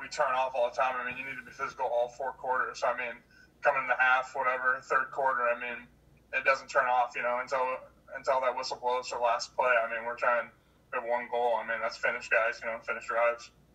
we turn off all the time. I mean, you need to be physical all 4 quarters. So, I mean, coming in the half, whatever, third quarter, I mean, it doesn't turn off, until that whistle blows for the last play. I mean, we're trying to have one goal. I mean, that's finish guys, finish drives.